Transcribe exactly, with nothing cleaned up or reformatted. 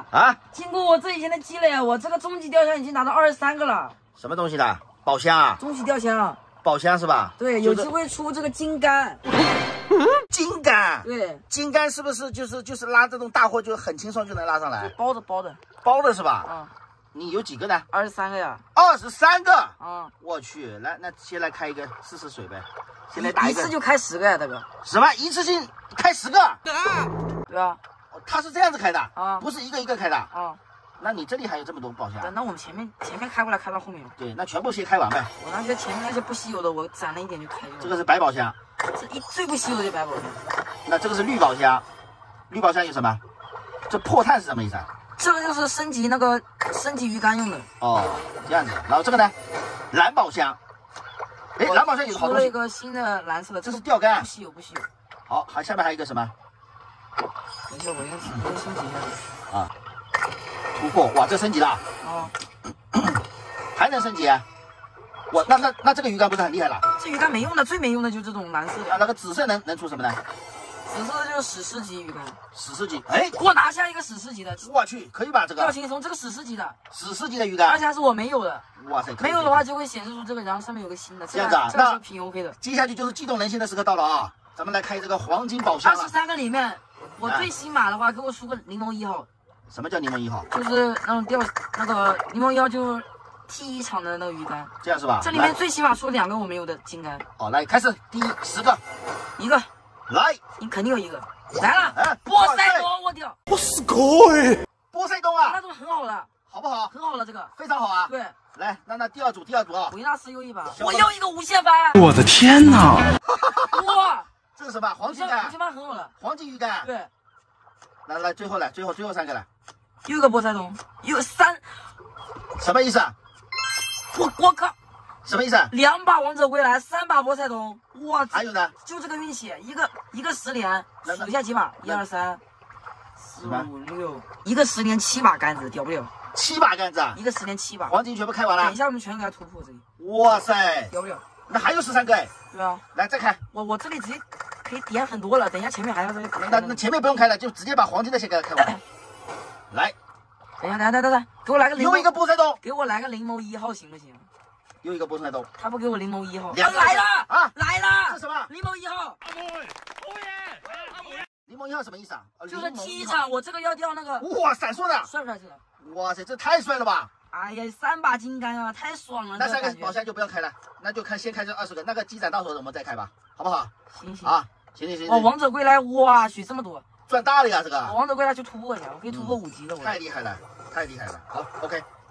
啊！ 经过我这几天的积累，我这个终极雕箱已经拿到二十三个了。 什么东西的？宝箱啊？ 终极雕箱。 宝箱是吧？ 对，有机会出这个金柑。 金柑。 对， 金柑是不是就是就是拉这种大货就很轻松就能拉上来？ 包的包的包的是吧？ 嗯。 你有几个呢？ 二十三个呀。 二十三个。啊、 嗯。 我去，来，那先来开一个试试水呗。先来打一个。 一次就开十个呀，大哥。 什么？一次性开十个？ 对啊。 他是这样子开的啊， 不是一个一个开的啊。 那你这里还有这么多宝箱？ 那我们前面前面开过来，开到后面。 对，那全部先开完呗。 我那些前面那些不稀有的，我攒了一点就开了。 这个是白宝箱， 这一最不稀有的白宝箱。 那这个是绿宝箱，绿宝箱有什么？这破碳是什么意思啊？ 这个就是升级那个升级鱼竿用的。 哦，这样子。然后这个呢，蓝宝箱。哎，蓝宝箱有好东西。 出了一个新的蓝色的， 这是钓竿。 不稀有，不稀有。 好，还下面还有一个什么？ 等一下，我先先升级一下。 啊，突破！哇，这升级了。 哦。 还能升级啊？我那那那这个鱼竿不是很厉害了？ 这鱼竿没用的，最没用的就是这种蓝色的。 啊，那个紫色能能出什么呢？ 紫色的就是史诗级鱼竿。 史诗级？哎， 我拿下一个史诗级的。 我去，可以吧？这个。 比较轻松，这个史诗级的。 史诗级的鱼竿。 而且还是我没有的。 哇塞， 没有的话就会显示出这个，然后上面有个新的。 这样子啊， 那挺 OK 的。 接下去就是激动人心的时刻到了啊！咱们来开这个黄金宝箱了。 二十三个里面，我最新码的话，给我出个柠檬一号。 什么叫柠檬一号？ 就是那种钓那个柠檬一号，就T 一厂的那个鱼竿。 这样是吧？ 这里面最起码出两个我没有的金竿。 好，来开始，第一十个， 一个， 来， 你肯定有一个。来了， 哎， 波塞冬，我屌！ 我是狗哎，波塞冬啊， 那种很好的， 好不好？ 很好了，这个非常好啊。 对， 来，那那第二组，第二组啊， 维纳斯又一把，我又一个无限帆。 我的天哪！ 哇， 这是什么？黄金竿， 无限帆很好了， 黄金鱼竿。 对， 来来，最后来，最后最后三个了， 又一个波塞冬，又三， 什么意思啊？ 我我靠！ 什么意思啊？ 两把王者归来，三把波塞冬，哇！ 还有呢？ 就这个运气，一个一个十连，数一下几把？一二三，四五六，一个十连七把杆子，屌不屌？ 七把杆子啊！ 一个十连七把， 黄金全部开完了。 等一下我们全给它突破这里。 哇塞， 屌不屌？ 那还有十三个哎。 对啊， 来再开。 我我这里直接可以点很多了，等一下前面还要再开。 那那前面不用开了，就直接把黄金的先给它开完。来， 等一下，等一下，等一下，给我来个又一个波塞冬， 给我来个灵眸一号行不行？ 又一个波塞冬， 他不给我灵眸一号， 两个来了啊， 来了， 是什么？ 灵眸一号。 柠檬一号什么意思啊？ 就是 T 场，我这个要钓那个。 哇，闪烁的， 帅不帅？这个？ 哇塞，这太帅了吧！ 哎呀，三把金竿啊，太爽了！ 那三个宝箱就不要开了，那就看先开这二十个，那个积攒到时候我们再开吧，好不好？ 行行啊，行行行。 哦，王者归来，哇去这么多， 赚大了呀！这个。 王者归来就突破一下，我可以突破五级的。 太厉害了，太厉害了。好 ，OK。